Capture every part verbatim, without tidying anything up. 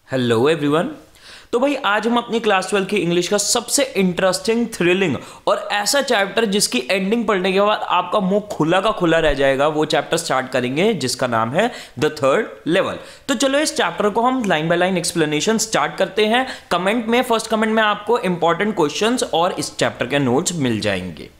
Hello everyone. तो भाई आज हम अपनी क्लास ट्वेल्व की इंग्लिश का सबसे इंटरेस्टिंग, थ्रिलिंग और ऐसा चैप्टर जिसकी एंडिंग पढ़ने के बाद आपका मुंह खुला का खुला रह जाएगा, वो चैप्टर स्टार्ट करेंगे जिसका नाम है द थर्ड लेवल। तो चलो इस चैप्टर को हम line by line explanation start करते हैं। कमेंट में, फर्स्ट कमेंट में आपको इंपॉर्टेंट क्वेश्चंस और इस चैप्टर के नोट्स मिल जाएंगे।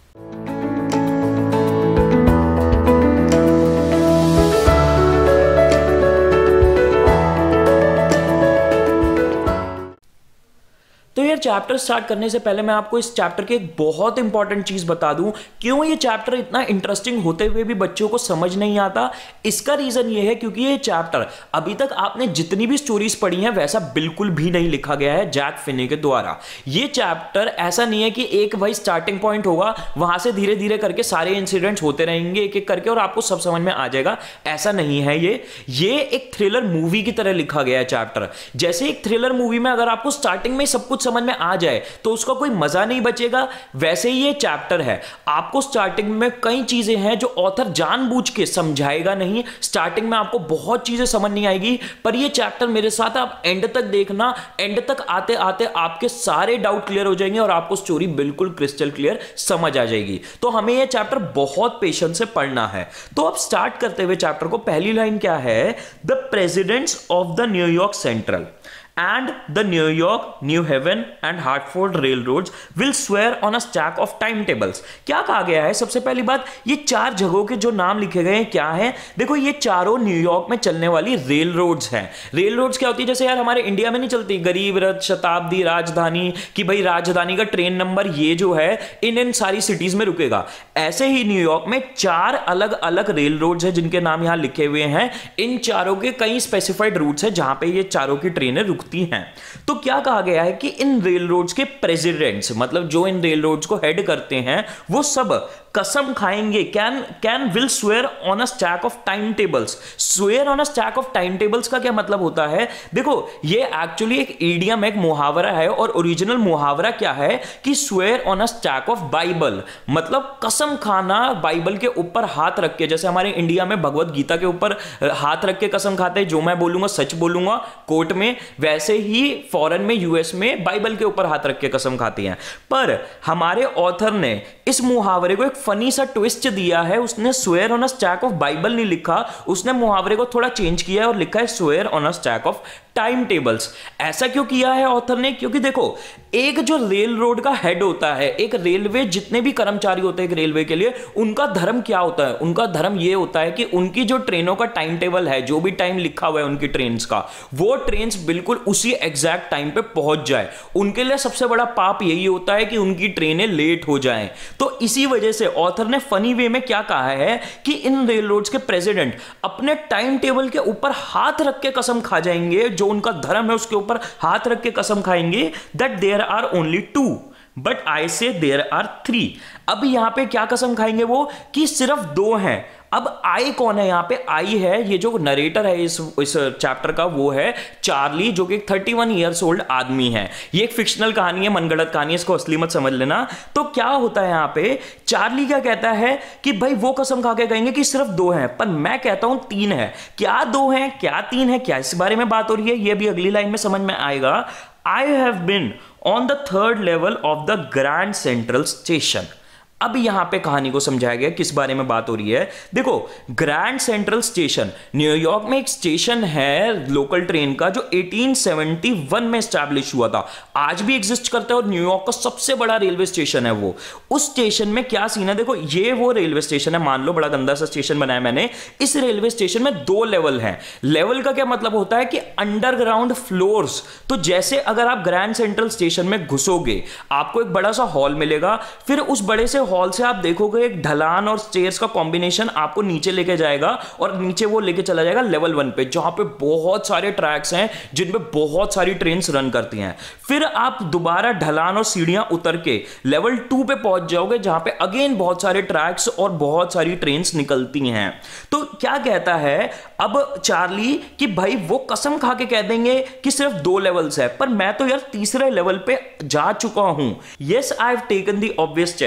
तो यार चैप्टर स्टार्ट करने से पहले मैं आपको इस चैप्टर की एक बहुत इंपॉर्टेंट चीज बता दूं, क्यों ये चैप्टर इतना इंटरेस्टिंग होते हुए भी बच्चों को समझ नहीं आता। इसका रीजन ये है क्योंकि ये चैप्टर अभी तक आपने जितनी भी स्टोरीज पढ़ी हैं वैसा बिल्कुल भी नहीं लिखा गया है जैक फिनी के द्वारा। ये चैप्टर ऐसा नहीं है कि एक भाई स्टार्टिंग पॉइंट होगा, वहां से धीरे धीरे करके सारे इंसिडेंट्स होते रहेंगे एक एक करके और आपको सब समझ में आ जाएगा। ऐसा नहीं है। ये ये एक थ्रिलर मूवी की तरह लिखा गया है चैप्टर। जैसे एक थ्रिलर मूवी में अगर आपको स्टार्टिंग में सब कुछ समझ में आ जाए तो उसका कोई मजा नहीं बचेगा, वैसे ही ये चैप्टर है। आपको स्टार्टिंग में कई चीजें हैं जो ऑथर जानबूझ के समझाएगा नहीं। स्टार्टिंग में आपको बहुत चीजें समझ नहीं आएगी, पर ये चैप्टर मेरे साथ आप एंड तक देखना। एंड तक आते आते आपके सारे डाउट क्लियर हो जाएंगे और आपको स्टोरी बिल्कुल क्रिस्टल क्लियर समझ आ जाएगी। तो हमें ये चैप्टर बहुत पेशेंस से पढ़ना है। तो अब स्टार्ट करते हुए चैप्टर को पहली लाइन क्या है? The presidents of the New York central and the New York, New Haven and Hartford railroads will swear on a stack of timetables। क्या कहा गया है? सबसे पहली बात, ये चार जगहों के जो नाम लिखे गए हैं क्या हैं? देखो ये चारों न्यूयॉर्क में चलने वाली रेल रोड्स हैं। रेल रोड्स क्या होती है? जैसे यार हमारे इंडिया में नहीं चलती गरीब रथ, शताब्दी, राजधानी, कि भाई राजधानी का ट्रेन नंबर ये जो है इन इन सारी सिटीज में रुकेगा। ऐसे ही न्यूयॉर्क में चार अलग अलग रेल रोड्स हैं जिनके नाम यहां लिखे हुए हैं। इन चारों के कई स्पेसिफाइड रूट्स हैं जहां पे ये चारों की ट्रेनें रुकती हैं। तो क्या कहा गया है कि इन रेल रोड्स के प्रेसिडेंट्स, मतलब जो इन रेल रोड्स को हेड करते हैं, वो सब कसम खाएंगे। Can can will swear on a stack of time tables. Swear on a stack of time tables का क्या मतलब होता है? देखो ये एक्चुअली एक इडियम, एक मुहावरा है। और ओरिजिनल मुहावरा क्या है कि swear on a stack of Bible, मतलब कसम खाना बाइबल के ऊपर हाथ रख के। जैसे हमारे इंडिया में भगवत गीता के ऊपर हाथ रख के कसम खाते हैं, जो मैं बोलूंगा सच बोलूंगा कोर्ट में, वैसे ही फॉरेन में, यूएस में बाइबल के ऊपर हाथ रख के कसम खाती हैं। पर हमारे ऑथर ने इस मुहावरे को एक फनी सा ट्विस्ट दिया है। उसने swear on a stack of Bible नहीं लिखा, उसने मुहावरे को थोड़ा चेंज किया है और लिखा है swear on a stack of time tables. ऐसा क्यों किया है ऑथर ने? क्योंकि देखो एक जो रेल रोड का हेड होता है, एक रेलवे, जितने भी कर्मचारी होते हैं एक रेलवे के लिए, उनका धर्म क्या होता है? उनका धर्म यह होता है कि उनकी जो ट्रेनों का टाइम टेबल है, जो भी टाइम लिखा हुआ है उनकी ट्रेन्स का, वो ट्रेन्स बिल्कुल उसी एग्जैक्ट टाइम पे पहुंच जाए। उनके लिए सबसे बड़ा पाप यही होता है कि उनकी ट्रेनें लेट हो जाएं। तो इसी वजह से ऑथर ने फनी वे में क्या कहा है कि इन रेल रोड्स के प्रेसिडेंट अपने टाइम टेबल के ऊपर हाथ रख के कसम खा जाएंगे, जो उनका धर्म है उसके ऊपर हाथ रख के कसम खाएंगे, that there are only two but I say there are three. अब यहां पे क्या कसम खाएंगे वो? कि सिर्फ दो हैं। अब आई कौन है? यहां पे आई है, ये जो नरेटर है इस इस चैप्टर का, वो है चार्ली, जो कि एक थर्टी वन ईयर्स ओल्ड आदमी है। ये एक फिक्शनल कहानी है, मनगढ़ंत कहानी है, इसको असली मत समझ लेना। तो क्या होता है यहां पे, चार्ली क्या कहता है कि भाई वो कसम खा के कहेंगे कि सिर्फ दो हैं, पर मैं कहता हूं तीन है। क्या दो हैं, क्या तीन है, क्या इस बारे में बात हो रही है, ये भी अगली लाइन में समझ में आएगा। I have been on the third level of the grand central station. अब यहां पे कहानी को समझाया गया किस बारे में बात हो रही है। देखो ग्रैंड सेंट्रल स्टेशन न्यूयॉर्क में एक स्टेशन है लोकल ट्रेन का, जो एटीन सेवेंटी वन में एस्टैब्लिश हुआ था, आज भी एग्जिस्ट करता है और न्यूयॉर्क का सबसे बड़ा रेलवे स्टेशन है वो। उस स्टेशन में क्या सीन है? देखो ये वो रेलवे स्टेशन है, मान लो बड़ा गंदा सा स्टेशन बनाया मैंने। इस रेलवे स्टेशन में दो लेवल हैं। लेवल का क्या मतलब होता है कि अंडरग्राउंड फ्लोर्स। तो जैसे अगर आप ग्रैंड सेंट्रल स्टेशन में घुसोगे, आपको एक बड़ा सा हॉल मिलेगा, फिर उस बड़े से हॉल से आप देखोगे एक ढलान और स्टेयर्स का कॉम्बिनेशन आपको नीचे लेके जाएगा, और नीचे वो लेके चला जाएगा लेवल वन पे, जहां पे बहुत सारे ट्रैक्स हैं जिनपे बहुत सारी ट्रेन्स रन करती हैं। फिर आप दोबारा ढलान और सीढ़ियां उतर के लेवल टू पे पहुंच जाओगे, जहां पे अगेन बहुत सारे ट्रैक्स और बहुत सारी ट्रेन्स निकलती हैं। तो क्या कहता है अब चार्ली कि भाई वो कसम खा के कह देंगे कि सिर्फ दो लेवल्स है, पर मैं तो यार तीसरे लेवल पे जा चुका हूं। Yes I have taken the obvious step.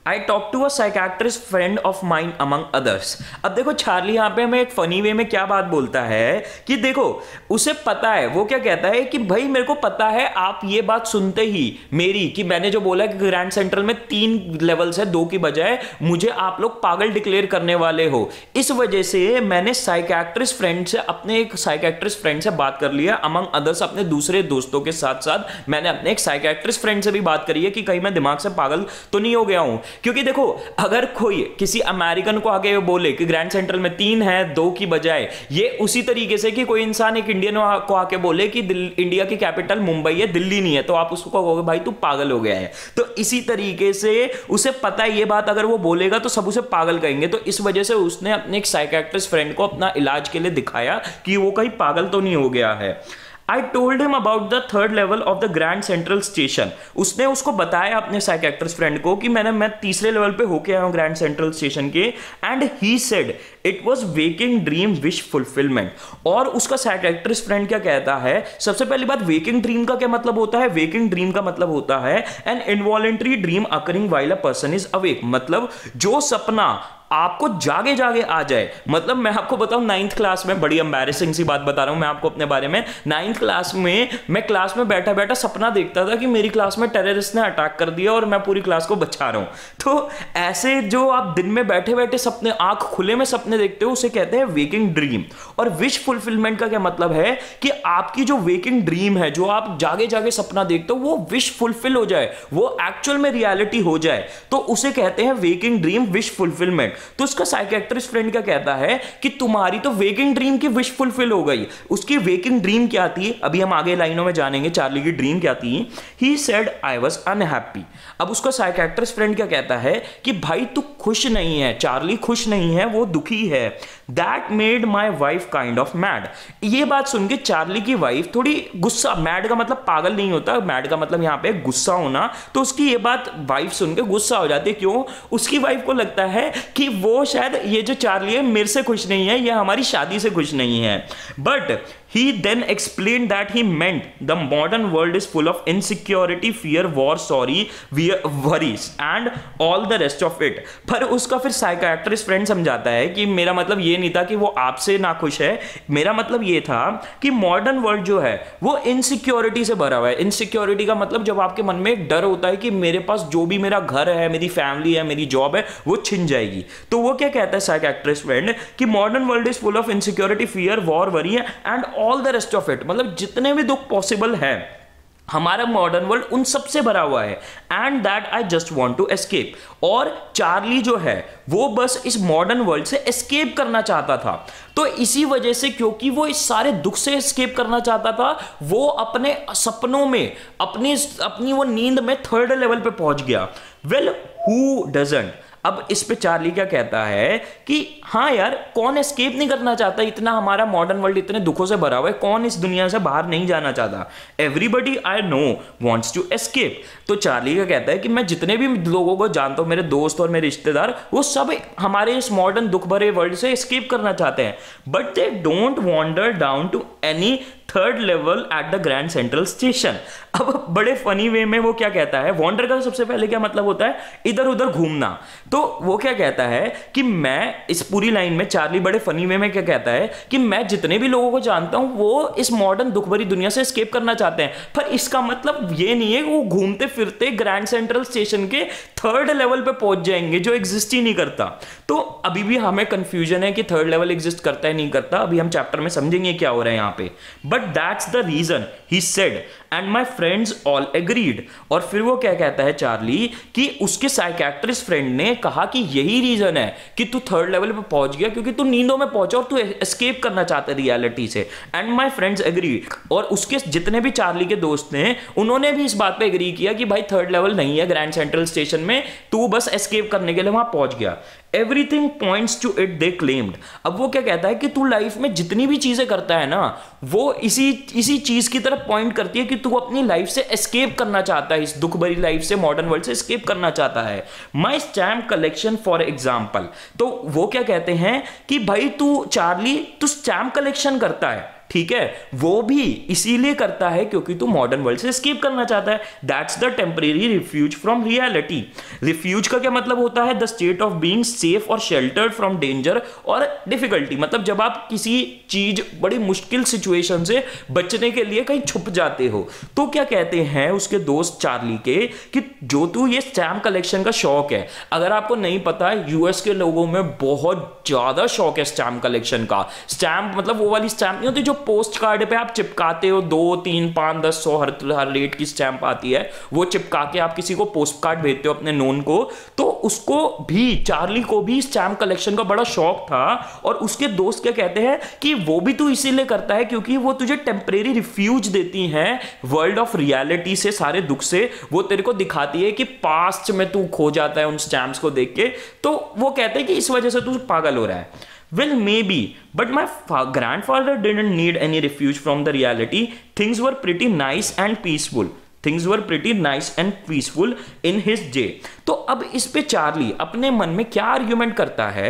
I talk to a psychiatrist friend of mine among others. अब देखो चार्ली यहाँ पे हमें एक फनी वे में क्या बात बोलता है कि देखो उसे पता है, वो क्या कहता है कि भाई मेरे को पता है आप ये बात सुनते ही मेरी कि मैंने जो बोला कि ग्रैंड सेंट्रल में तीन लेवल्स है दो की बजाय, मुझे आप लोग पागल डिक्लेयर करने वाले हो। इस वजह से मैंने साइकेट्रिस्ट फ्रेंड से अपने एक साइकेट्रिस्ट फ्रेंड से बात कर लिया, अमंग अदर्स अपने दूसरे दोस्तों के साथ साथ मैंने अपने एक साइकेट्रिस्ट फ्रेंड से भी बात करी है कि कहीं मैं दिमाग से पागल तो नहीं हो गया हूं। क्योंकि देखो अगर कोई किसी अमेरिकन को आके बोले कि ग्रैंड सेंट्रल में तीन है दो की बजाय, ये उसी तरीके से कि कोई इंसान एक इंडियन को आके बोले कि इंडिया की कैपिटल मुंबई है दिल्ली नहीं है, तो आप उसको कहोगे भाई तू पागल हो गया है। तो इसी तरीके से उसे पता है ये बात अगर वो बोलेगा तो सब उसे पागल कहेंगे। तो इस वजह से उसने अपने एक साइकेट्रिस्ट फ्रेंड को अपना इलाज के लिए दिखाया कि वो कहीं पागल तो नहीं हो गया है। I told him about the third level of the Grand Central Station. उसने उसको बताया अपने साइकेट्रिस्ट फ्रेंड को कि मैंने मैं तीसरे लेवल पे होके आया हूँ ग्रैंड सेंट्रल स्टेशन के, and he said it was waking dream wish fulfillment. और उसका साइकेट्रिस्ट फ्रेंड क्या कहता है, सबसे पहली बात वेकिंग ड्रीम का क्या मतलब होता है? वेकिंग ड्रीम का मतलब होता है an involuntary dream occurring while a person is awake. मतलब जो सपना आपको जागे जागे आ जाए। मतलब मैं आपको बताऊं नाइन्थ क्लास में, बड़ी एम्बैरेसिंग सी बात बता रहा हूं मैं आपको अपने बारे में, नाइन्थ क्लास में मैं क्लास में बैठा बैठा सपना देखता था कि मेरी क्लास में टेररिस्ट ने अटैक कर दिया और मैं पूरी क्लास को बचा रहा हूं। तो ऐसे जो आप दिन में बैठे बैठे सपने, आंख खुले में सपने देखते हो, उसे कहते हैं वेकिंग ड्रीम। और विश फुलफिलमेंट का क्या मतलब है कि आपकी जो वेकिंग ड्रीम है, जो आप जागे जागे सपना देखते हो, वो विश फुलफिल हो जाए, वो एक्चुअल में रियलिटी हो जाए, तो उसे कहते हैं वेकिंग ड्रीम विश फुलफिलमेंट। तो उसका साइकेट्रिस्ट फ्रेंड क्या कहता है कि तुम्हारी तो वेकिंग ड्रीम की विश फुलफिल हो गई। उसकी वेकिंग ड्रीम क्या थी, अभी हम आगे लाइनों में जानेंगे चार्ली की ड्रीम क्या थी। He said I was unhappy. अब उसका साइकेट्रिस्ट फ्रेंड क्या कहता है कि भाई तू खुश नहीं है, चार्ली खुश नहीं है, वो दुखी है। That made my wife kind of mad. ये बात सुन के चार्ली की वाइफ थोड़ी गुस्सा, मैड का मतलब पागल नहीं होता, मैड का मतलब यहां पे गुस्सा होना, तो उसकी ये बात वाइफ सुन के गुस्सा हो जाती है। क्यों? उसकी वाइफ को लगता है कि वो शायद ये जो चार्ली है मेरे से खुश नहीं है, ये हमारी शादी से खुश नहीं है। But he then explained that he meant the modern world is full of insecurity, fear, war, sorry, worries and all the rest of it। पर उसका फिर साइकियाट्रिस्ट फ्रेंड समझाता है कि मेरा मतलब ये नहीं था कि वो आपसे ना खुश है, मेरा मतलब ये था कि मॉडर्न वर्ल्ड जो है वो इनसिक्योरिटी से भरा हुआ है। इनसिक्योरिटी का मतलब जब आपके मन में एक डर होता है कि मेरे पास जो भी मेरा घर है, मेरी फैमिली है, मेरी जॉब है, वो छिन जाएगी। तो वो क्या कहता है साइकियाट्रिस्ट फ्रेंड कि modern world is full of insecurity, fear, war, worry and all the rest of it. मतलब जितने भी दुख पॉसिबल है हमारा मॉडर्न वर्ल्ड उन सबसे भरा हुआ है। And that I just want to escape. और चार्ली जो है वो बस इस मॉडर्न वर्ल्ड से एस्केप करना चाहता था। तो इसी वजह से, क्योंकि वो इस सारे दुख से एस्केप करना चाहता था, वो अपने सपनों में अपनी अपनी वो नींद में थर्ड लेवल पे पहुंच गया। Well who doesn't. अब इस पे चार्ली क्या कहता है कि हाँ यार, कौन एस्केप नहीं करना चाहता? इतना हमारा मॉडर्न वर्ल्ड इतने दुखों से भरा हुआ है, कौन इस दुनिया से बाहर नहीं जाना चाहता? Everybody I know wants to escape. तो चार्ली क्या कहता है कि मैं जितने भी लोगों को जानता हूं, मेरे दोस्त और मेरे रिश्तेदार, वो सब हमारे इस मॉडर्न दुख भरे वर्ल्ड से एस्केप करना चाहते हैं, but they don't wander down to any third level at the grand central station. अब बड़े फनी वे में वो क्या कहता है, वॉन्डर का सबसे पहले क्या मतलब होता है? इधर उधर घूमना। तो वो क्या कहता है कि मैं, इस पूरी लाइन में चार्ली बड़े फनी वे में क्या कहता है कि मैं जितने भी लोगों को जानता हूं वो इस मॉडर्न दुख भरी दुनिया से एस्केप करना चाहते हैं, पर इसका मतलब ये नहीं है कि वो घूमते फिरते ग्रैंड सेंट्रल स्टेशन के थर्ड लेवल पे पहुंच जाएंगे जो एग्जिस्ट ही नहीं करता। तो अभी भी हमें कंफ्यूजन है कि थर्ड लेवल एग्जिस्ट करता है नहीं करता, अभी हम चैप्टर में समझेंगे क्या हो रहा है यहाँ पे। But that's the reason he said and my friends all agreed. और फिर वो क्या कहता है चार्ली कि उसके साइकियाट्रिस्ट फ्रेंड ने कहा कि यही रीजन है कि तू थर्ड लेवल पे पहुंच गया, क्योंकि तू नींदों में पहुंचा और तू एस्केप करना चाहता है रियलिटी से। And my friends agreed. और उसके जितने भी चार्ली के दोस्त हैं उन्होंने भी इस बात पे एग्री किया कि भाई थर्ड लेवल नहीं है ग्रैंड सेंट्रल स्टेशन में, तू बस एस्केप करने के लिए वहां पहुंच गया। Everything points to it they claimed. अब वो क्या कहता है कि तू लाइफ में जितनी भी चीजें करता है ना, वो इसी इसी चीज की तरफ पॉइंट करती है कि तू अपनी लाइफ से एस्केप करना चाहता है, इस दुख भरी लाइफ से, मॉडर्न वर्ल्ड से एस्केप करना चाहता है। My stamp collection for example. तो वो क्या कहते हैं कि भाई तू चार्ली, तू स्टैम्प कलेक्शन करता है, ठीक है, वो भी इसीलिए करता है क्योंकि तू मॉडर्न वर्ल्ड से एस्केप करना चाहता है। That's the temporary refuge from reality. Refuge का क्या मतलब होता है? The state of being safe और शेल्टर्ड फ्रॉम डेंजर और डिफिकल्टी। मतलब जब आप किसी चीज बड़ी मुश्किल सिचुएशन से बचने के लिए कहीं छुप जाते हो। तो क्या कहते हैं उसके दोस्त चार्ली के कि जो तू ये स्टैम्प कलेक्शन का शौक है, अगर आपको नहीं पता है यूएस के लोगों में बहुत ज्यादा शौक है स्टैम्प कलेक्शन का। स्टैम्प मतलब वो वाली स्टैम्प नहीं होती जो पोस्ट कार्ड पे आप चिपकाते हो, दो तीन पांच दस सौ हर हर रेट की स्टैम्प आती है, वो चिपका के आप किसी को पोस्ट कार्ड भेजते हो अपने नोन को। तो उसको भी, चार्ली को भी स्टैम्प कलेक्शन का बड़ा शौक था। और उसके दोस्त क्या कहते हैं कि वो भी तू इसीलिए करता है क्योंकि वो तुझे टेम्परेरी रिफ्यूज देती हैं वर्ल्ड ऑफ रियलिटी से, सारे दुख से। वो तेरे को दिखाती है कि पास्ट में तू खो जाता है उन स्टैम्प्स को देख के। तो वो कहते हैं कि इस वजह से तू पागल हो रहा है। Well, maybe, but my fa- grandfather didn't need any refuge from the reality. Things were pretty nice and peaceful. Things were pretty nice and peaceful in his day. तो अब इस पे चार्ली अपने मन में क्या आर्ग्यूमेंट करता है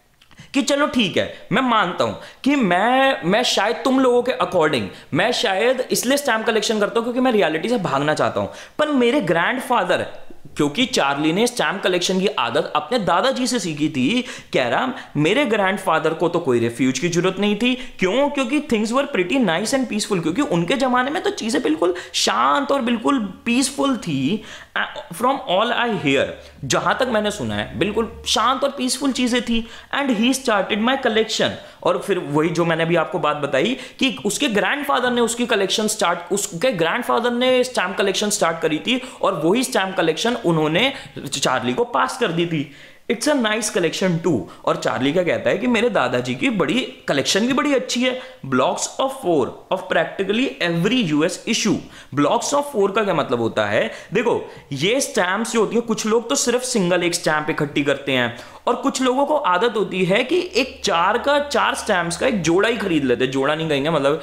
कि चलो ठीक है, मैं मानता हूं कि मैं मैं शायद तुम लोगों के अकॉर्डिंग मैं शायद इसलिए स्टैम्प कलेक्शन करता हूं क्योंकि मैं रियलिटी से भागना चाहता हूं। पर मेरे ग्रैंडफादर, क्योंकि चार्ली ने स्टैम्प कलेक्शन की आदत अपने दादाजी से सीखी थी, कह रहा मेरे ग्रैंडफादर को तो कोई रिफ्यूज की जरूरत नहीं थी। क्यों? क्योंकि things were pretty nice and peaceful. क्योंकि उनके जमाने में तो चीजें बिल्कुल शांत और बिल्कुल पीसफुल थी। फ्रॉम ऑल आई हियर, जहां तक मैंने सुना है बिल्कुल शांत और पीसफुल चीजें थी। And he started my collection. और फिर वही जो मैंने अभी आपको बात बताई कि उसके ग्रैंडफादर ने उसकी कलेक्शन स्टार्ट उसके ग्रैंडफादर ने स्टैम्प कलेक्शन स्टार्ट करी थी और वही स्टैम्प कलेक्शन उन्होंने चार्ली को पास कर दी थी। It's a nice collection too. और चार्ली क्या कहता है कि मेरे दादाजी की बड़ी कलेक्शन भी बड़ी अच्छी है। Blocks of four of practically every US issue. Blocks of four का क्या मतलब होता है? देखो, ये स्टैम्प्स जो होती है, कुछ लोग तो सिर्फ सिंगल एक स्टैम्प इकट्ठी करते हैं और कुछ लोगों को आदत होती है कि एक चार का चार स्टैम्प्स का एक जोड़ा ही खरीद लेते हैं। जोड़ा नहीं कहेंगे, मतलब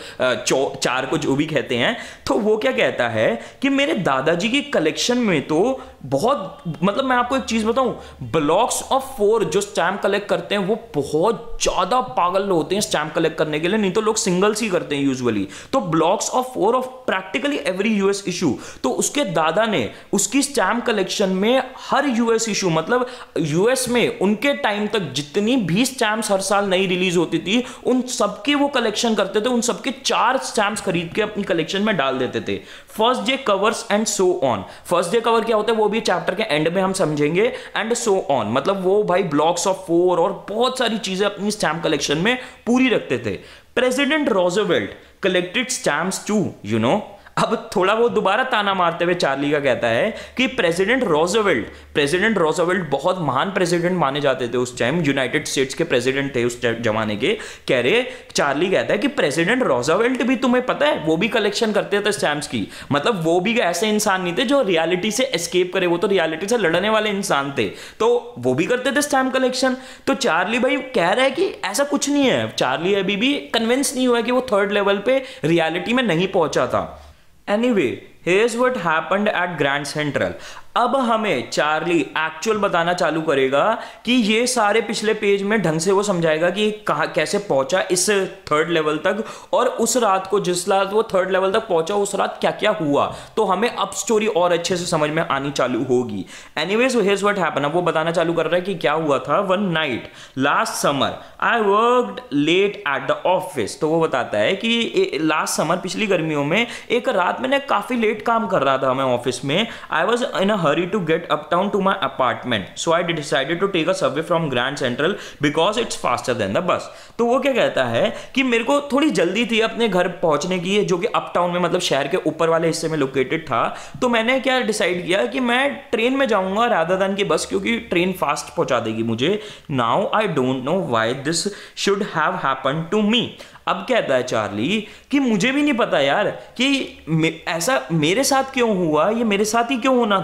चार को जो भी कहते हैं। तो वो क्या कहता है कि मेरे दादाजी की कलेक्शन में तो बहुत, मतलब मैं आपको एक चीज बताऊं, ब्लॉक्स ऑफ फोर जो स्टैम्प कलेक्ट करते हैं वो बहुत ज्यादा पागल होते हैं स्टैम्प कलेक्ट करने के लिए। नहीं तो लोग सिंगल्स ही करते हैं यूजुअली। तो blocks of four of practically every US issue. तो उसके दादा ने उसकी स्टैम्प कलेक्शन में हर यूएस इशू, मतलब यूएस में उनके टाइम तक जितनी भी स्टैम्प्स हर साल नई रिलीज होती थी, उन सबके वो कलेक्शन करते थे। उन सबके चार स्टैम्प्स खरीद के अपनी कलेक्शन में डाल देते थे। First day covers and so on. First day cover क्या होता है वो भी चैप्टर के एंड में हम समझेंगे। एंड सो ऑन मतलब वो भाई ब्लॉक्स ऑफ फोर और बहुत सारी चीजें अपनी स्टैम्प कलेक्शन में पूरी रखते थे। President Roosevelt collected stamps too, you know. अब थोड़ा वो दोबारा ताना मारते हुए चार्ली का कहता है कि प्रेसिडेंट रोजवेल्ट प्रेसिडेंट रोजवेल्ट बहुत महान प्रेसिडेंट माने जाते थे उस टाइम, यूनाइटेड स्टेट्स के प्रेसिडेंट थे उस जमाने के। कह रहे चार्ली कहता है कि प्रेसिडेंट रोजवेल्ट भी, तुम्हें पता है, वो भी कलेक्शन करते थे स्टैम्प्स की। मतलब वो भी ऐसे इंसान नहीं थे जो रियलिटी से एस्केप करे, वो तो रियलिटी से लड़ने वाले इंसान थे, तो वो भी करते थे स्टैम्प कलेक्शन। तो चार्ली भाई कह रहा है कि ऐसा कुछ नहीं है। चार्ली अभी भी कन्विंस नहीं हुआ कि वो थर्ड लेवल पे रियलिटी में नहीं पहुंचा था। Anyway, here's what happened at Grand Central. अब हमें चार्ली एक्चुअल बताना चालू करेगा कि ये सारे पिछले पेज में ढंग से वो समझाएगा कि कहाँ कैसे पहुंचा इस थर्ड लेवल तक, और उस रात को जिस रात वो थर्ड लेवल तक पहुंचा उस रात क्या क्या हुआ। तो हमें अब स्टोरी और अच्छे से समझ में आनी चालू होगी। Anyways, here's what happened. अब वो बताना चालू कर रहा है कि क्या हुआ था। One night last summer I worked late at the office. तो वो बताता है कि लास्ट समर, पिछली गर्मियों में, एक रात मैंने काफी लेट काम कर रहा था मैं ऑफिस में। I was in a hurry to get uptown to my apartment, so I decided to take a subway from Grand Central because it's faster than the bus. तो वो क्या कहता है कि मेरे को थोड़ी जल्दी थी अपने घर पहुंचने की, जो कि अपटाउन में, मतलब शहर के ऊपर वाले हिस्से में लोकेटेड था। तो मैंने क्या डिसाइड किया कि मैं ट्रेन में जाऊंगा रादर देन की बस, क्योंकि ट्रेन फास्ट पहुंचा देगी मुझे। Now I don't know why this should have happened to me. अब कहता है चार्ली कि मुझे भी नहीं पता यार कि ऐसा मेरे साथ क्यों हुआ, ये मेरे साथ ही क्यों होना था।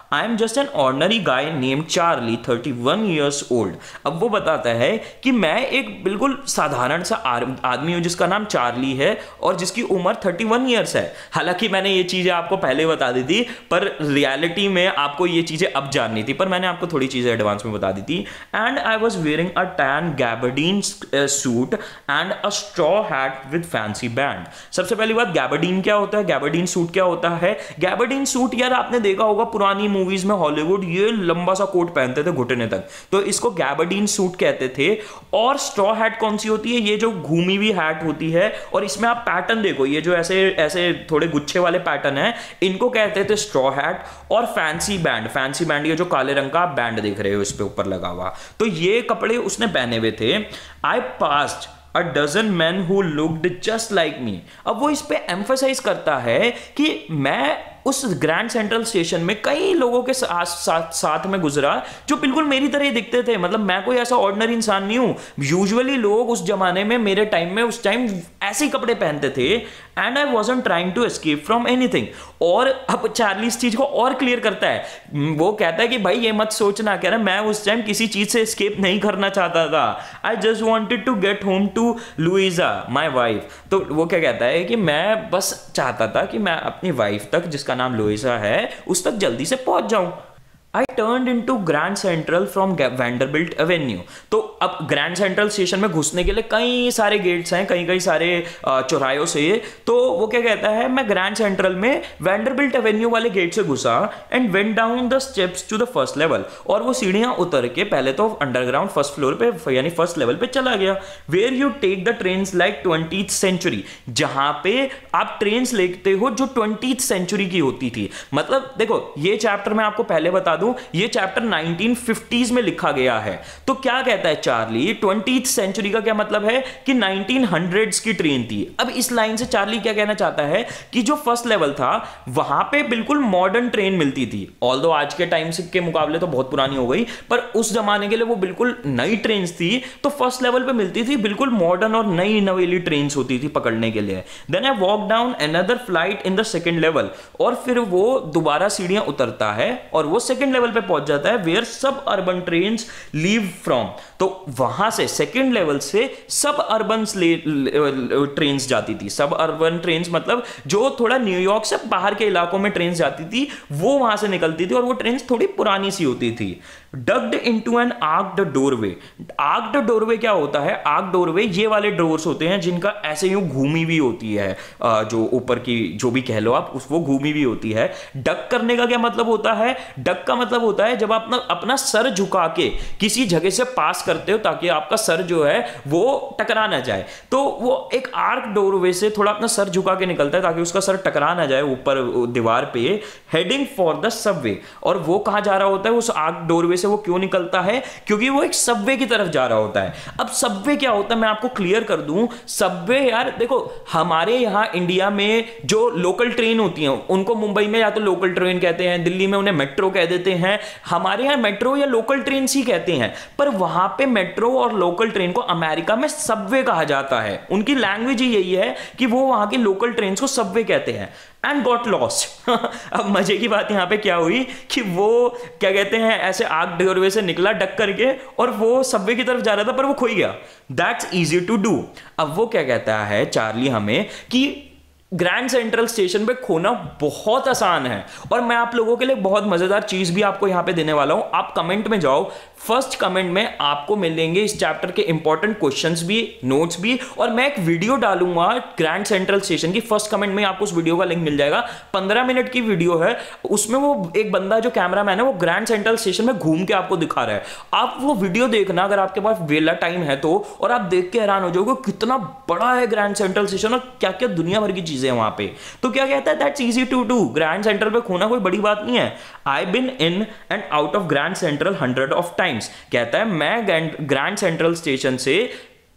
I am just an ordinary guy named Charlie, thirty one years old. अब वो बताता है कि मैं एक बिल्कुल साधारण सा आदमी हूं जिसका नाम चार्ली है और जिसकी उम्र थर्टी वन ईयर्स है। हालांकि मैंने ये चीजें आपको पहले बता दी थी, पर रियलिटी में आपको ये चीजें अब जाननी थी, पर मैंने आपको थोड़ी चीजें एडवांस में बता दी थी। And I was wearing a tan gabardine suit and a straw hat with fancy band. सबसे पहली बात, गैबर्डीन क्या होता है, गैबर्डीन सूट क्या होता है? गैबर्डीन सूट यार आपने देखा होगा पुरानी मूवीज में, हॉलीवुड, ये लंबा सा कोट पहनते थे घुटने तक, तो इसको गैबर्डीन सूट कहते थे। और स्ट्रॉ हैट कौन सी होती है? ये जो घूमी हुई हैट होती है, और इसमें आप पैटर्न देखो, ये जो ऐसे ऐसे थोड़े गुच्छे वाले पैटर्न है, इनको कहते थे स्ट्रॉ हैट। और फैंसी बैंड, फैंसी बैंड ये जो काले रंग का बैंड देख रहे हो इस पे ऊपर लगा हुआ, तो ये कपड़े उसने पहने हुए थे। I passed a dozen men who looked just like me. अब वो इस पे एम्फसाइज करता है कि मैं उस ग्रैंड सेंट्रल स्टेशन में कई लोगों के साथ साथ, साथ में गुजरा जो बिल्कुल मेरी तरह ही दिखते थे। मतलब मैं कोई ऐसा ऑर्डिनरी इंसान नहीं हूं। यूजुअली लोग उस जमाने में, मेरे टाइम में, उस टाइम ऐसे ही कपड़े पहनते थे। And I wasn't trying to escape from anything. और अब चार्ली इस चीज को और क्लियर करता है, वो कहता है कि भाई ये मत सोचना, कह रहा मैं उस टाइम किसी चीज से एस्केप नहीं करना चाहता था। I just wanted to get home to Louisa my wife. तो वो क्या कहता है कि मैं बस चाहता था कि मैं अपनी वाइफ तक, जिसका नाम लुइसा है, उस तक जल्दी से पहुंच जाऊं। I turned into Grand Central from Vanderbilt Avenue। तो अब ग्रैंड सेंट्रल स्टेशन में घुसने के लिए कई सारे गेट्स हैं, कई कई सारे चौरायों से। तो वो क्या कहता है, मैं ग्रैंड सेंट्रल में वैंडरबिल्ट एवेन्यू वाले गेट से घुसा and went down the steps to the first level. और वो सीढ़ियां उतर के पहले तो अंडरग्राउंड फर्स्ट फ्लोर पे यानी फर्स्ट लेवल पे चला गया। Where you take the trains like twentieth century, जहां पे आप ट्रेन्स लेते हो जो ट्वेंटीथ सेंचुरी की होती थी। मतलब देखो, ये चैप्टर मैं आपको पहले बता दूं, ये चैप्टर नाइनटीन फिफ्टीज़ में लिखा गया है। तो क्या कहता है चार्ली, ट्वेंटीथ सेंचुरी का क्या मतलब है कि नाइनटीन हंड्रेड्स की ट्रेन थी। अब इस लाइन से चार्ली क्या कहना चाहता है कि जो फर्स्ट लेवल था वहां पे बिल्कुल मॉडर्न ट्रेन मिलती थी। ऑल्दो आज के टाइम से के मुकाबले तो बहुत पुरानी हो गई, पर उस जमाने के लिए वो बिल्कुल नई ट्रेन थी। तो फर्स्ट लेवल पे मिलती थी बिल्कुल मॉडर्न और नई नवेली ट्रेन होती थी पकड़ने के लिए। Then I walk down another flight in the second level. और फिर वो दोबारा सीढ़ियां उतरता है और वो सेकेंड लेवल पे पहुंच जाता है, वेयर सब अर्बन ट्रेन्स लीव फ्रॉम। तो वहां से सेकेंड लेवल से सब अर्बन ट्रेन्स जाती थी। सब अर्बन ट्रेन्स मतलब जो थोड़ा न्यूयॉर्क से बाहर के इलाकों में ट्रेन्स जाती थी, वो वहां से निकलती थी और वो ट्रेन्स थोड़ी पुरानी सी होती थी। Ducked into an arched doorway. Arched doorway क्या होता है? आर्क्ड डोरवे ये वाले डोर्स होते हैं जिनका ऐसे यूं घूमी हुई होती है, जो ऊपर की जो भी कह लो आप, उस वो घूमी हुई होती है। डक करने का क्या मतलब होता है? डक का मतलब होता है जब आप अपना अपना सर झुका के किसी जगह से पास करते हो ताकि आपका सर जो है वो टकरा ना जाए। तो वो एक आर्क डोरवे से थोड़ा अपना सर झुका के निकलता है ताकि उसका सर टकरा ना जाए ऊपर दीवार पे। Heading for the subway. और वो कहां जा रहा होता है? उस आर्क डोरवे से वो क्यों निकलता है? क्योंकि वो एक सबवे की तरफ जा रहा होता है। अब सबवे क्या होता है मैं आपको क्लियर कर दूं। सबवे यार देखो, हमारे यहां इंडिया में जो लोकल ट्रेन होती हैं उनको मुंबई में या तो लोकल ट्रेन कहते हैं, दिल्ली में उन्हें मेट्रो कह देते हैं। हमारे यहां मेट्रो या लोकल ट्रेन ही कहते हैं, पर वहां पे मेट्रो और लोकल ट्रेन को अमेरिका में सबवे कहा जाता है। उनकी लैंग्वेज ही यही है कि वो वहां की लोकल ट्रेन को सबवे कहते हैं। And got lost. अब मजे की बात यहां पे क्या हुई कि वो क्या कहते हैं ऐसे आग डोरवे से निकला डक करके और वो सबवे की तरफ जा रहा था पर वो खो गया। That's easy to do. अब वो क्या कहता है चार्ली हमें कि ग्रैंड सेंट्रल स्टेशन पे खोना बहुत आसान है। और मैं आप लोगों के लिए बहुत मजेदार चीज भी आपको यहां पे देने वाला हूं। आप कमेंट में जाओ, फर्स्ट कमेंट में आपको मिलेंगे इस चैप्टर के इंपॉर्टेंट क्वेश्चंस भी, नोट्स भी, और मैं एक वीडियो डालूंगा ग्रैंड सेंट्रल स्टेशन की। फर्स्ट कमेंट में आपको उस वीडियो का लिंक मिल जाएगा। पंद्रह मिनट की वीडियो है, उसमें वो एक बंदा जो कैमरामैन है वो ग्रैंड सेंट्रल स्टेशन में घूम के आपको दिखा रहा है। आप वो वीडियो देखना अगर आपके पास वेला टाइम है तो, और आप देख के हैरान हो जाओगे कितना बड़ा है ग्रैंड सेंट्रल स्टेशन और क्या क्या दुनिया भर की चीजें हैं वहां पे। तो क्या कहता है, that's easy to do. Grand Central पे खोना कोई बड़ी बात नहीं है। I been in and out of Grand Central hundred of times. कहता है मैं ग्रैंड सेंट्रल स्टेशन से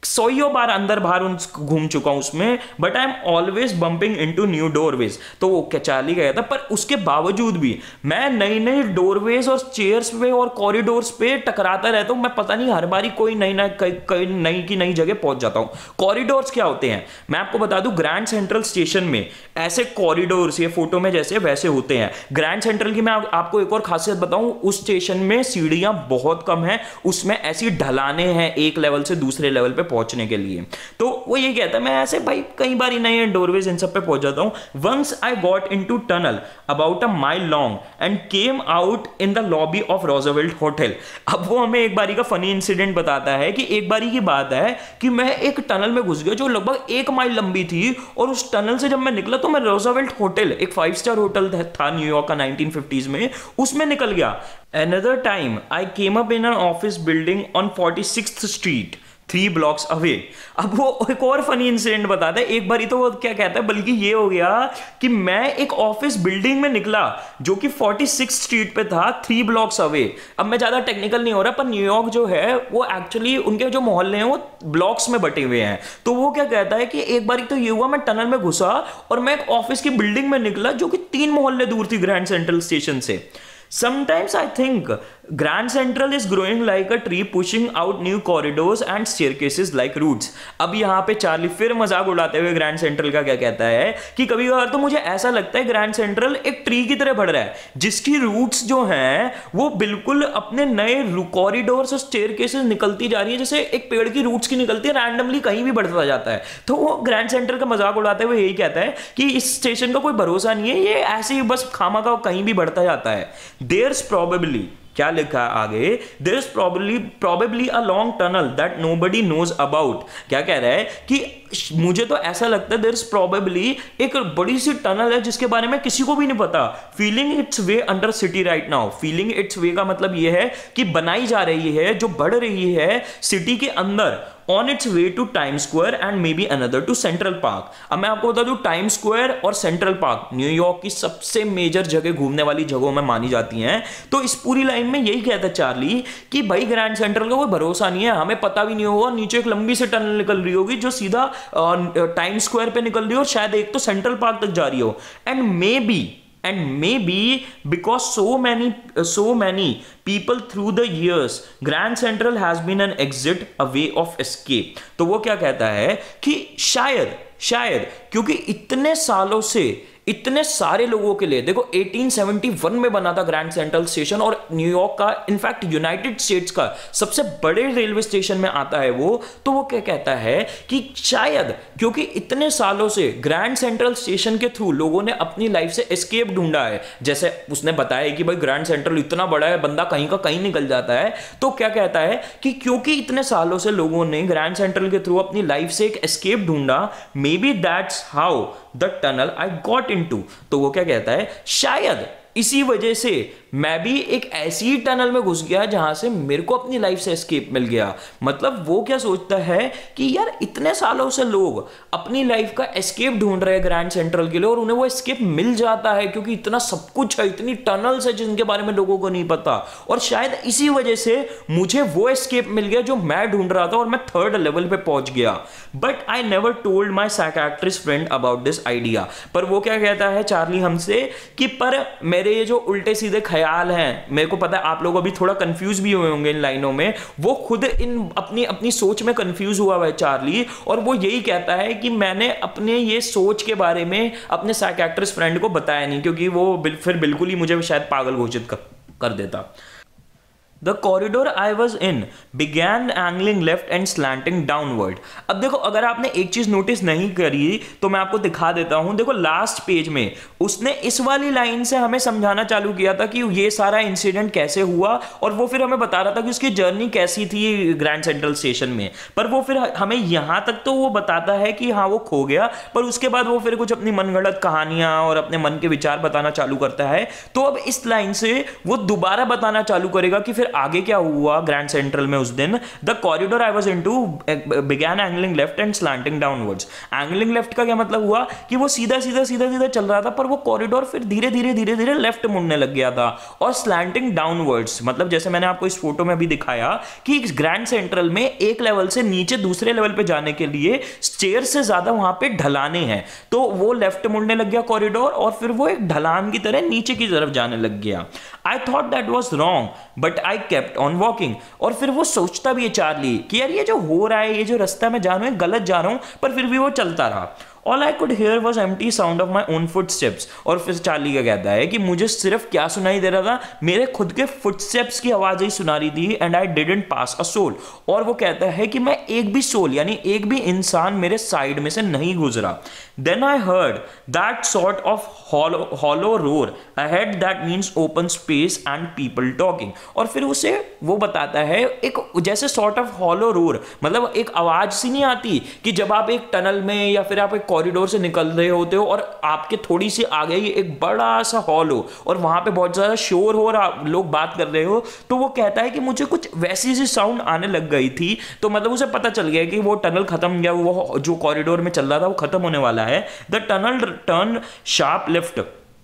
सौयों बार अंदर बाहर घूम चुका हूं उसमें, but I am always bumping into new doorways. तो वो क्या चार्ली गया था, पर उसके बावजूद भी मैं नई नई डोरवेज और चेयर्स पे और कॉरिडोर्स पे टकराता रहता हूं। मैं पता नहीं हर बारी कोई नई नई नई की नई जगह पहुंच जाता हूं। कॉरिडोर्स क्या होते हैं मैं आपको बता दूं, ग्रैंड सेंट्रल स्टेशन में ऐसे कॉरिडोर्स ये फोटो में जैसे वैसे होते हैं। ग्रैंड सेंट्रल की मैं आप, आपको एक और खासियत बताऊं, उस स्टेशन में सीढ़ियां बहुत कम है, उसमें ऐसी ढलाने हैं एक लेवल से दूसरे लेवल पे पहुंचने के लिए। तो वो ये कहता है मैं ऐसे भाई कई बार नए डोरवेज इन सब पे पहुंच जाता हूं। Once I got into tunnel about a mile long and came out in the lobby of Roosevelt hotel. अब वो हमें एक बारी का फनी इंसिडेंट बताता है कि एक बारी की बात है कि मैं एक टनल में घुस गया जो लगभग एक माइल लंबी थी, और उस टनल से जब मैं निकला तो मैं रोजवेल्ट होटल, एक फाइव स्टार होटल था न्यूयॉर्क का नाइनटीन फिफ्टीज़ में, उसमें निकल गया। Another time I came up in an office building on forty-sixth street, three blocks away. अब वो एक और फनी इंसिडेंट बताता है, एक बारी तो वो क्या कहता है, बल्कि ये हो गया कि मैं एक ऑफिस बिल्डिंग में निकला जो कि छियालीसवीं स्ट्रीट पे था, थ्री ब्लॉक्स अवे। अब मैं ज्यादा टेक्निकल नहीं हो रहा, पर न्यूयॉर्क जो है वो एक्चुअली उनके जो मोहल्ले हैं वो ब्लॉक्स में बटे हुए हैं। तो वो क्या कहता है कि एक बारी तो ये हुआ मैं टनल में घुसा और मैं एक ऑफिस की बिल्डिंग में निकला जो कि तीन मोहल्ले दूर थी ग्रैंड सेंट्रल स्टेशन से। Sometimes I think Grand Central is growing like a tree, pushing out new corridors and staircases like roots। अब यहाँ पे चार्ली फिर मजाक उड़ाते हुए ग्रैंड सेंट्रल का क्या कहता है कि कभी कभार तो मुझे ऐसा लगता है ग्रैंड सेंट्रल एक ट्री की तरह बढ़ रहा है, जिसकी रूट्स जो हैं वो बिल्कुल अपने नए कॉरिडोर्स और स्टेयरकेसेस निकलती जा रही है, जैसे एक पेड़ की रूट्स की निकलती है, रैंडमली कहीं भी बढ़ता जाता है। तो वो ग्रैंड सेंट्रल का मजाक उड़ाते हुए यही कहता है कि इस स्टेशन का कोई भरोसा नहीं है, ये ऐसे ही बस खामा का कहीं भी बढ़ता जाता है। There's probably, क्या लिखा है आगे, there's probably probably a long tunnel that nobody knows about। क्या कह रहा है कि मुझे तो ऐसा लगता है there's probably एक बड़ी सी टनल है जिसके बारे में किसी को भी नहीं पता। Feeling its way under city right now। Feeling its way का मतलब ये है कि बनाई जा रही है, जो बढ़ रही है सिटी के अंदर, on its way to Times Square and maybe another to Central Park। अब मैं आपको बता दूं टाइम स्क्वायर और सेंट्रल पार्क न्यूयॉर्क की सबसे मेजर जगह, घूमने वाली जगहों में मानी जाती हैं। तो इस पूरी लाइन में यही कहता है चार्ली कि भाई ग्रैंड सेंट्रल का कोई भरोसा नहीं है, हमें पता भी नहीं होगा, नीचे एक लंबी सी टनल निकल रही होगी जो सीधा टाइम स्क्वायर पे निकल रही हो, शायद एक तो सेंट्रल पार्क तक जा रही हो। And maybe And maybe because so many so many people through the years, Grand Central has been an exit, a way of escape। तो वो क्या कहता है कि शायद शायद क्योंकि इतने सालों से इतने सारे लोगों के लिए, देखो अठारह सौ इकहत्तर में बना था ग्रैंड सेंट्रल स्टेशन, और न्यूयॉर्क का इनफैक्ट यूनाइटेड स्टेट्स का सबसे बड़े रेलवे स्टेशन में आता है वो। तो वो क्या कहता है कि शायद क्योंकि इतने सालों से ग्रैंड सेंट्रल स्टेशन के थ्रू लोगों ने अपनी लाइफ से एस्केप ढूंढा है, जैसे उसने बताया कि भाई ग्रैंड सेंट्रल इतना बड़ा है, बंदा कहीं का कहीं निकल जाता है। तो क्या कहता है कि क्योंकि इतने सालों से लोगों ने ग्रैंड सेंट्रल के थ्रू अपनी लाइफ से एक एस्केप ढूंढा, maybe that's how the tunnel I got into. तो वो क्या कहता है शायद इसी वजह से मैं भी एक ऐसी टनल में घुस गया जहां से मेरे को अपनी लाइफ से एस्केप मिल गया। मतलब वो क्या सोचता है कि यार इतने सालों से लोग अपनी लाइफ का एस्केप ढूंढ रहे हैं ग्रैंड सेंट्रल के लिए, और उन्हें वो एस्केप मिल जाता है क्योंकि इतना सब कुछ है, इतनी टनल्स है जिनके बारे में लोगों को नहीं पता, और शायद इसी वजह से मुझे वो एस्केप मिल गया जो मैं ढूंढ रहा था और मैं थर्ड लेवल पे पहुंच गया। But I never told my psychiatrist friend about this idea. पर वो क्या कहता है चार्ली हमसे कि पर मेरे ये जो उल्टे सीधे ख्याल हैं, मेरे को पता है आप लोग अभी थोड़ा कंफ्यूज भी हुए होंगे इन लाइनों में, वो खुद इन अपनी अपनी सोच में कंफ्यूज हुआ हुआ है चार्ली, और वो यही कहता है कि मैंने अपने ये सोच के बारे में अपने साइकियाट्रिस्ट फ्रेंड को बताया नहीं, क्योंकि वो फिर बिल्कुल ही मुझे शायद पागल घोषित कर, कर देता। The corridor I was in began angling left and slanting downward। अब देखो अगर आपने एक चीज नोटिस नहीं करी तो मैं आपको दिखा देता हूं। देखो लास्ट पेज में उसने इस वाली लाइन से हमें समझाना चालू किया था कि ये सारा इंसिडेंट कैसे हुआ, और वो फिर हमें बता रहा था कि उसकी जर्नी कैसी थी ग्रैंड सेंट्रल स्टेशन में। पर वो फिर हमें यहां तक तो वो बताता है कि हाँ वो खो गया, पर उसके बाद वो फिर कुछ अपनी मनगढ़ंत कहानियां और अपने मन के विचार बताना चालू करता है। तो अब इस लाइन से वो दोबारा बताना चालू करेगा कि फिर आगे क्या हुआ ग्रैंड सेंट्रल में उस दिन, the corridor I was into began angling left and slanting downwards. Angling left का क्या मतलब हुआ कि वो सीधा सीधा सीधा सीधा चल रहा था, पर वो कॉरिडोर फिर धीरे धीरे धीरे धीरे लेफ्ट मुड़ने लग गया था। और स्लैंटिंग डाउनवर्ड्स मतलब जैसे मैंने आपको इस फोटो में भी दिखाया कि ग्रैंड सेंट्रल में एक लेवल से नीचे दूसरे लेवल पे जाने के लिए स्टेयर से ज्यादा वहां पे ढलाने हैं, तो वो लेफ्ट मुड़ने लग गया कॉरिडोर और फिर वो एक ढलान की तरह नीचे की तरफ जाने लग गया। I thought that was wrong but I kept on walking. और फिर वो सोचता भी है चार्ली कि यार ये जो हो रहा है, ये जो रास्ता मैं जा रहा हूं गलत जा रहा हूं, पर फिर भी वो चलता रहा। All I could hear was empty sound of my own footsteps। और फिर चार्ली क्या कहता है कि मुझे सिर्फ क्या सुनाई दे रहा था, मेरे खुद के फुटस्टेप्स की आवाज ही सुना रही थी, and I didn't pass a soul. और वो कहता है कि मैं एक भी सोल यानी एक भी इंसान मेरे साइड में से नहीं गुजरा। Then I heard that sort of hollow roar ahead that means open space and people talking. और फिर उसे वो बताता है एक जैसे सॉर्ट ऑफ हॉलो रोर मतलब एक आवाज सी नहीं आती कि जब आप एक टनल में या फिर आप एक कॉरिडोर से निकल रहे होते हो और आपके थोड़ी सी आगे ही एक बड़ा सा हॉल हो और वहां पे बहुत ज्यादा शोर हो और लोग बात कर रहे हो, तो वो कहता है कि मुझे कुछ वैसी सी साउंड आने लग गई थी। तो मतलब उसे पता चल गया कि वो टनल खत्म, या वो जो कॉरिडोर में चल रहा था वो खत्म होने वाला है। The tunnel turn sharp left.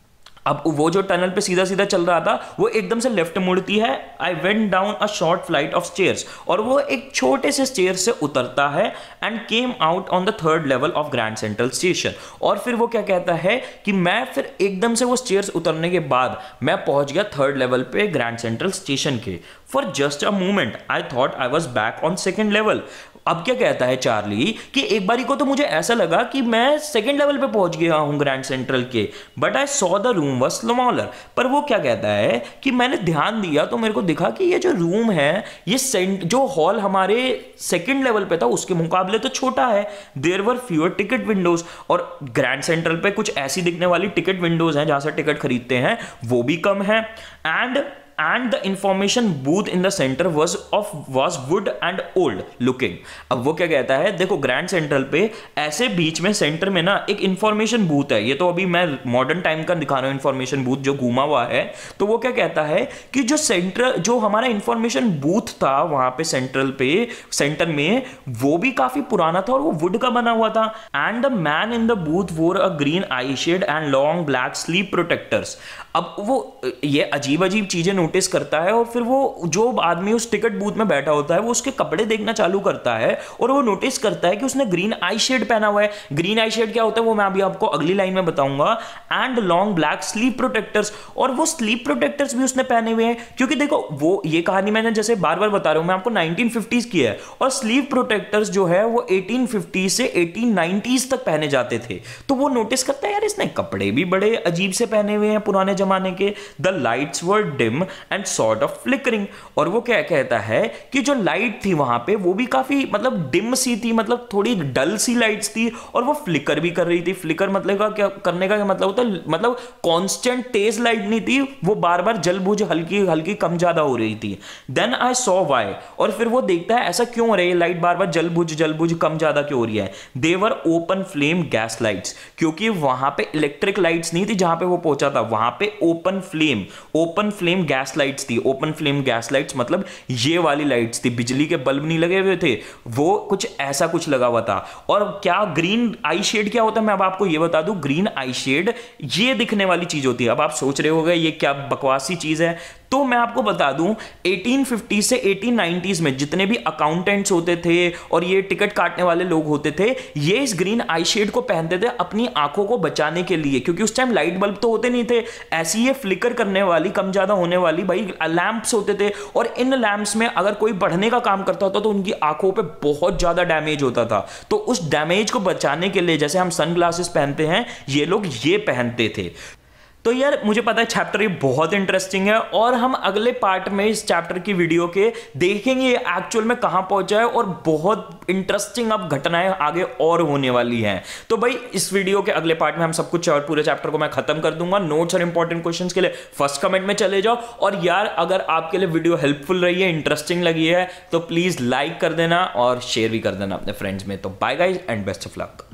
अब वो जो टनल पे सीधा सीधा चल रहा था वो एकदम से लेफ्ट मुड़ती है। I went down a short flight of stairs. और वो एक छोटे से स्टेयर से उतरता है and came out on the third level of Grand central station. और फिर वो क्या कहता है कि मैं फिर एकदम से वो स्टेयर्स उतरने के बाद मैं पहुंच गया थर्ड लेवल पे ग्रैंड सेंट्रल स्टेशन के। For just a moment I thought I was back on second level. अब क्या कहता है चार्ली कि एक बारी को तो मुझे ऐसा लगा कि मैं सेकंड लेवल पे पहुंच गया हूं ग्रैंड सेंट्रल के, but I saw the room was smaller. पर वो क्या कहता है कि मैंने ध्यान दिया तो मेरे को दिखा कि ये जो रूम है, ये सेंट जो हॉल हमारे सेकंड लेवल पे था उसके मुकाबले तो छोटा है। There were fewer ticket windows. और ग्रैंड सेंट्रल पे कुछ ऐसी दिखने वाली टिकट विंडोज हैं जहां से टिकट खरीदते हैं, वो भी कम है। And and the information booth in the center was of was wood and old looking। अब वो क्या कहता है, देखो ग्रैंड सेंट्रल पे ऐसे बीच में सेंटर में ना एक इंफॉर्मेशन बूथ है। ये तो अभी मैं मॉडर्न टाइम का दिखा रहा हूं इंफॉर्मेशन बूथ जो घूमा हुआ है। तो वो क्या कहता है कि जो सेंटर जो हमारा इंफॉर्मेशन बूथ था वहां पे सेंट्रल पे सेंटर में, वो भी काफी पुराना था और वो वुड का बना हुआ था। And the man in the booth wore a green eye shade and long black sleeve protectors. अब वो ये अजीब अजीब चीजें नोटिस करता है और फिर वो जो आदमी उस टिकट बूथ में बैठा होता है वो उसके कपड़े देखना चालू करता है और वो नोटिस करता है कि उसने ग्रीन आई शेड पहना हुआ है। ग्रीन आई शेड क्या होता है वो मैं अभी आपको अगली लाइन में बताऊंगा। And long black sleeve protectors. और वो स्लीप प्रोटेक्टर्स भी उसने पहने हुए हैं, क्योंकि देखो वो ये कहानी मैंने जैसे बार बार बता रहा हूं मैं आपको नाइनटीन फिफ्टीज़ की है, और स्लीप प्रोटेक्टर्स जो है वो एटीन फिफ्टी से एटीन नाइंटीज़ तक पहने जाते थे। तो वो नोटिस करता है यार इसने कपड़े भी बड़े अजीब से पहने हुए हैं पुराने जमाने के। The lights were dim and sort of flickering. और वो क्या कहता है कि जो लाइट थी वहां पे वो भी काफी मतलब डिम सी थी, मतलब थोड़ी डल सी लाइट्स थी और वो फ्लिकर भी कर रही थी। फ्लिकर मतलब का क्या करने का क्या मतलब होता है, मतलब कांस्टेंट तेज लाइट नहीं थी, वो बार बार जल बुझ हल्की हल्की कम ज्यादा हो रही थी। Then I saw why. और फिर वो देखता है ऐसा क्यों हो रहा है, लाइट बार बार जल बुझ जल बुझ कम ज्यादा क्यों हो रही है। They were open flame gas lights. क्योंकि वहां पे इलेक्ट्रिक लाइट्स नहीं थी जहां पे वो पहुंचा था, वहां पे open flame open flame gas lights थी। ओपन फ्लेम गैस लाइट्स मतलब ये वाली लाइट्स थी, बिजली के बल्ब नहीं लगे हुए थे, वो कुछ ऐसा कुछ लगा हुआ था। और क्या ग्रीन आई शेड क्या होता है मैं अब आपको ये बता दूं। ग्रीन आई शेड ये दिखने वाली चीज होती है। अब आप सोच रहे होगे ये क्या बकवासी चीज है, तो मैं आपको बता दूं एटीन फिफ्टी से एटीन नाइंटीज़ में जितने भी अकाउंटेंट्स होते थे और ये टिकट काटने वाले लोग होते थे, ये इस ग्रीन आई शेड को पहनते थे अपनी आंखों को बचाने के लिए, क्योंकि उस टाइम लाइट बल्ब तो होते नहीं थे। ऐसी ये फ्लिकर करने वाली कम ज्यादा होने वाली भाई लैंप्स होते थे, और इन लैंप्स में अगर कोई पढ़ने का काम करता था तो उनकी आंखों पे बहुत ज्यादा डैमेज होता था। तो उस डैमेज को बचाने के लिए जैसे हम सनग्लासेस पहनते हैं, ये लोग ये पहनते थे। तो यार मुझे पता है चैप्टर ये बहुत इंटरेस्टिंग है और हम अगले पार्ट में इस चैप्टर की वीडियो के देखेंगे ये एक्चुअल में कहां पहुंचा है, और बहुत इंटरेस्टिंग अब घटनाएं आगे और होने वाली हैं। तो भाई इस वीडियो के अगले पार्ट में हम सब कुछ और पूरे चैप्टर को मैं खत्म कर दूंगा। नोट्स और इंपॉर्टेंट क्वेश्चंस के लिए फर्स्ट कमेंट में चले जाओ। और यार अगर आपके लिए वीडियो हेल्पफुल रही है, इंटरेस्टिंग लगी है, तो प्लीज लाइक कर देना और शेयर भी कर देना अपने फ्रेंड्स में। तो bye guys and best of luck.